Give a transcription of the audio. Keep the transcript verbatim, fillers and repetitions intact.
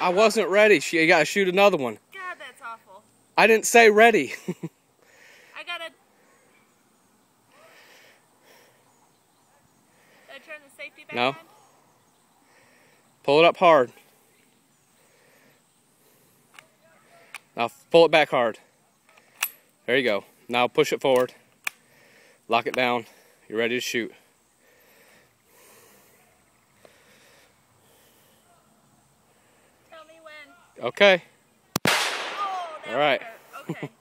I wasn't ready. She, you gotta shoot another one. God, that's awful. I didn't say ready. I gotta... Did I turn the safety back No. on? Pull it up hard. Now pull it back hard. There you go. Now push it forward. Lock it down. You're ready to shoot. Tell me when. Okay. Oh, that All right. hurt. Okay.